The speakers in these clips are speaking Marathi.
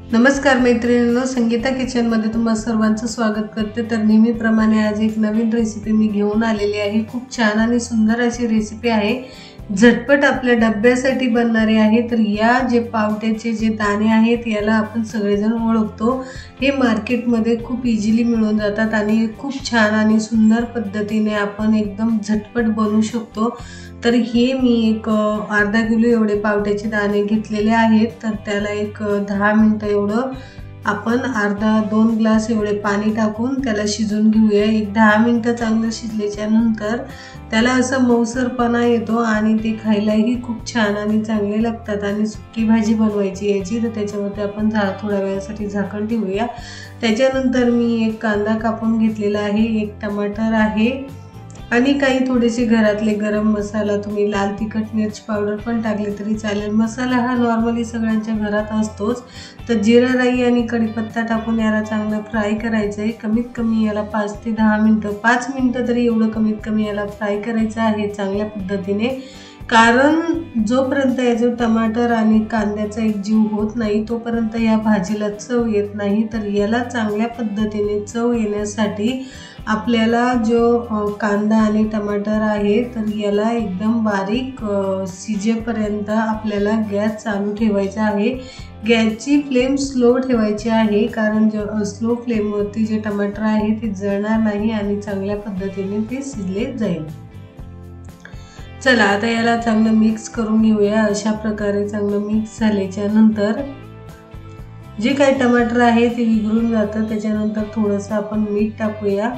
नमस्कार मैत्रिणींनो, संगीता किचन मध्ये तुम्हा सर्वांचं स्वागत करते। तर नेहमीप्रमाणे आज एक नवीन रेसिपी मी घेऊन आलेली आहे। खूप छान आणि सुंदर अशी रेसिपी आहे, झटपट आपल्या डब्यासाठी बनणारी आहे। तर या जे पावट्याचे जे दाणे आहेत याला आपण सगळेजण ओळखतो। हे मार्केटमध्ये खूप इझिली मिळून जातात आणि खूप छान आणि सुंदर पद्धतीने आपण एकदम झटपट बनवू शकतो। तर हे मी एक अर्धा किलो एवढे पावट्याचे दाणे घेतलेले आहेत। तर त्याला एक 10 मिनिटं एवढं आपण अर्धा 2 ग्लास एवढे पाणी टाकून त्याला शिजवून घेऊया। एक 10 मिनिटं चांगलं शिजल्याच्या नंतर त्याला असा मऊसरपणा येतो आणि ते खायलाही खूप छान आणि चांगले लागतात। आणि सुकी भाजी बनवायची याची, तर त्याच्यावरती आपण थोड्या वेळासाठी झाकण ठेवूया। त्याच्यानंतर मी एक कांदा कापून घेतलेला आहे, एक टमाटर आहे आणि काही थोडेसे घरातले गरम मसाला, तुम्ही लाल तिखट मिर्च पावडर पण टाकले तरी चालेल। मसाला हा नॉर्मली सगळ्यांच्या घरात असतोच। तर जिरा राई आणि कढीपत्ता टाकून याला चांगलं फ्राय करायचं आहे। कमीत कमी याला 5 ते 10 मिनिटं, 5 मिनिटं तरी एवढं कमीत कमी याला फ्राय करायचं आहे चांगल्या पद्धतीने। कारण जोपर्यंत याचं टमाटर आणि कांद्याचा एक जीव होत नाही तोपर्यंत या भाजीला चव येत नाही। तर याला चांगल्या पद्धतीने चव येण्यासाठी आपल्याला जो कांदा आणि टमाटर आहे तर याला एकदम बारीक शिजेपर्यंत आपल्याला गॅस चालू ठेवायचा आहे। गॅसची फ्लेम स्लो ठेवायची आहे, कारण जो स्लो फ्लेमवरती जे टमाटर आहे ते जळणार नाही आणि चांगल्या पद्धतीने ते शिजले जाईल। चला आता याला चांगलं मिक्स करून घेऊया। अशा प्रकारे चांगलं मिक्स झाल्याच्या नंतर जे काही टमाटर आहे ते विघळून जातं। त्याच्यानंतर थोडंसं आपण मीठ टाकूया।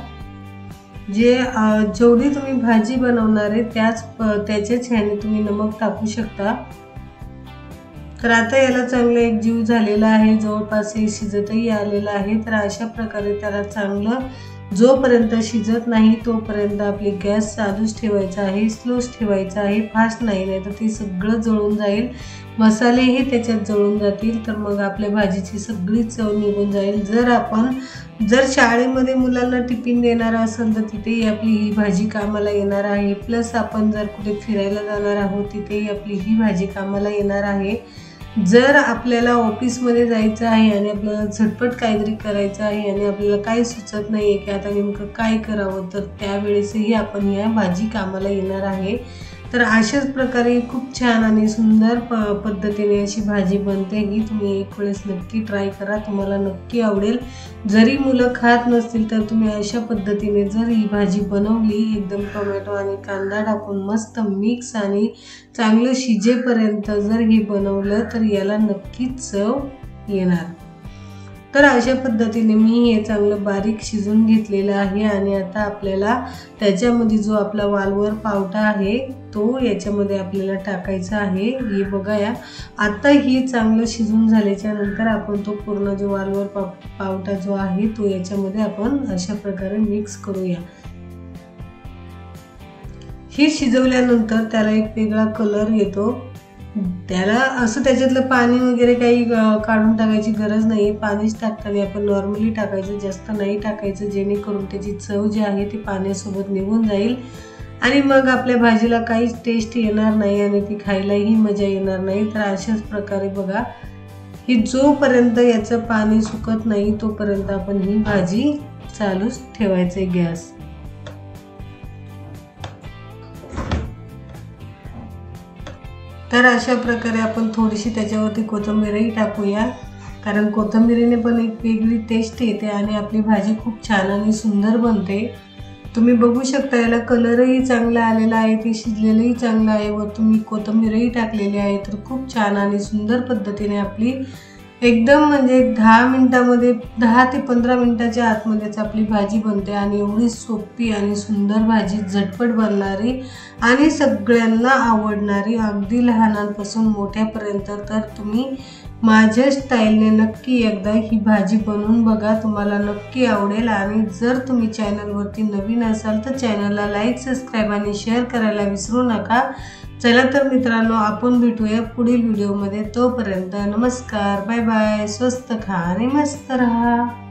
जेवढी तुम्ही भाजी बनवणार आहे त्याच्याच ह्याने तुम्ही नमक टाकू शकता। तर आता याला चांगलं एक जीव झालेला आहे, जवळपास हे शिजतही आलेलं आहे। तर अशा प्रकारे त्याला चांगलं जोपर्यंत शिजत नाही तोपर्यंत आपली गॅस चालूच ठेवायचा आहे, स्लोच ठेवायचा आहे, फास्ट नाही, नाही तर ते सगळं जळून जाईल, मसालेही त्याच्यात जळून जातील। तर मग आपल्या भाजीची सगळी चव निघून जाईल। जर शाळेमध्ये मुलांना टिफिन देणार असेल तर तिथेही आपली ही भाजी कामाला येणार आहे। प्लस आपण जर कुठे फिरायला जाणार आहोत तिथेही आपली ही भाजी कामाला येणार आहे। जर आपल्याला ऑफिसमध्ये जायचं आहे आणि आपल्याला झटपट काहीतरी करायचं आहे आणि आपल्याला काही सुचत नाही आहे की आता नेमकं काय करावं, तर त्यावेळेसही आपण या भाजी कामाला येणार आहे। तर अशाच प्रकारे खूप छान आणि सुंदर पद्धतीने अशी भाजी बनते। ही तुम्ही एक वेळेस नक्की ट्राय करा, तुम्हाला नक्की आवडेल। जरी मुलं खात नसतील तर तुम्ही अशा पद्धतीने जर ही भाजी बनवली, एकदम टोमॅटो आणि कांदा टाकून मस्त मिक्स आणि चांगलं शिजेपर्यंत जर हे बनवलं तर याला नक्कीच चव येणार। तर अशा पद्धतीने मी हे चांगलं बारीक शिजून घेतलेलं आहे आणि आता आपल्याला त्याच्यामध्ये जो आपला वालवर पावटा आहे तो याच्यामध्ये आपल्याला टाकायचा आहे। हे बघा या, आता ही चांगलं शिजून झाल्याच्या नंतर आपण तो पूर्ण जो वालवर पावटा जो आहे तो याच्यामध्ये आपण अशा प्रकारे मिक्स करूया। ही शिजवल्यानंतर त्याला एक वेगळा कलर येतो। त्याला असं त्याच्यातलं पाणी वगैरे काही काढून टाकायची गरज नाही, पाणीच टाकताना आपण नॉर्मली टाकायचं, जास्त नाही टाकायचं, जेणेकरून त्याची चव जी आहे ती पाण्यासोबत निघून जाईल आणि मग आपल्या भाजीला काहीच टेस्ट येणार नाही आणि ती खायलाही मजा येणार नाही। तर अशाच प्रकारे बघा, ही जोपर्यंत याचं पाणी सुकत नाही तोपर्यंत आपण ही भाजी चालूच ठेवायचं गॅस। तर अशा प्रकारे आपण थोडीशी त्याच्यावरती कोथिंबीरही टाकूया, कारण कोथिंबीरीने पण एक वेगळी टेस्ट येते आणि आपली भाजी खूप छान आणि सुंदर बनते। तुम्ही बघू शकता याला कलरही चांगला आलेला आहे, ते शिजलेलंही चांगलं आहे व तुम्ही कोथिंबीरही टाकलेली आहे। तर खूप छान आणि सुंदर पद्धतीने आपली एकदम म्हणजे 10 मिनिटामध्ये 10 ते 15 मिनिटाच्या आतमध्येच आपली भाजी बनते आणि एवढी सोपी आणि सुंदर भाजी, झटपट बनणारी आणि सगळ्यांना आवडणारी, अगदी लहानांपासून मोठ्यापर्यंत। तर तुम्ही माझ्या स्टाईलने नक्की एकदा ही भाजी बनवून बघा, तुम्हाला नक्की आवडेल। आणि जर तुम्ही चॅनलवरती नवीन असाल तर चॅनलला लाईक, सबस्क्राईब आणि शेअर करायला विसरू नका। चला तर मित्रांनो, आपण भेटूया पुढील व्हिडिओमध्ये। तोपर्यंत नमस्कार, बाय बाय, स्वस्त खा आणि मस्त रहा।